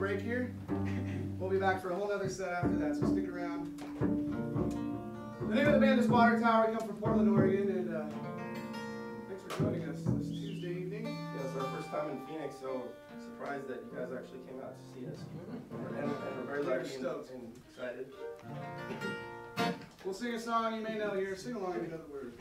break here. We'll be back for a whole other set after that, so stick around. The name of the band is Water Tower. We come from Portland, Oregon, and thanks for joining us this Tuesday evening. Yeah, it's our first time in Phoenix, so surprised that you guys actually came out to see us. And we're very lucky and excited. We'll sing a song you may know here. Sing along if you know the words.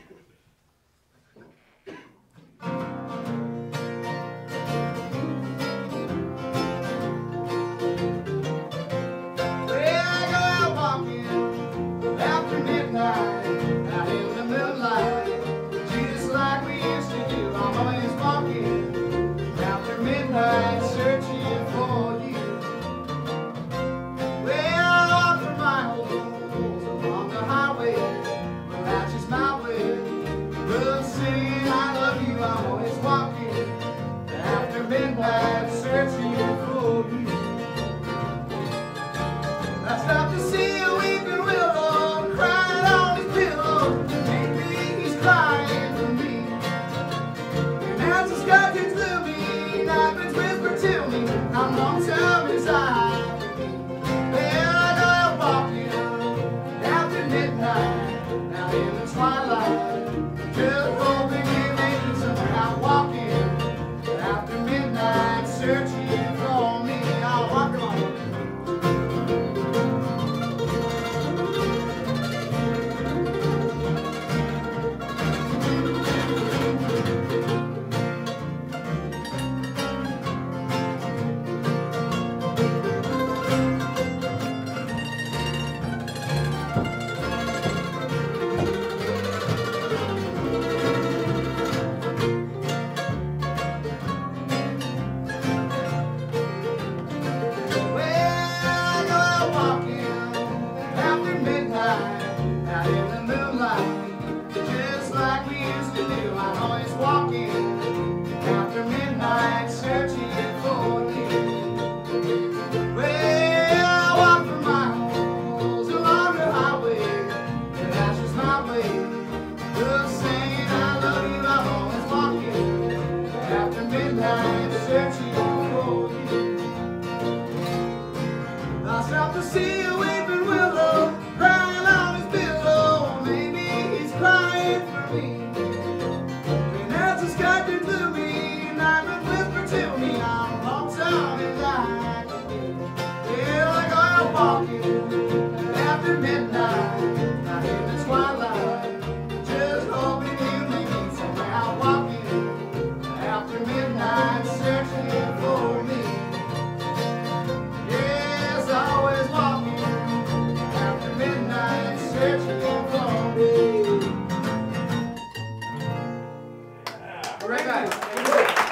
All right, guys.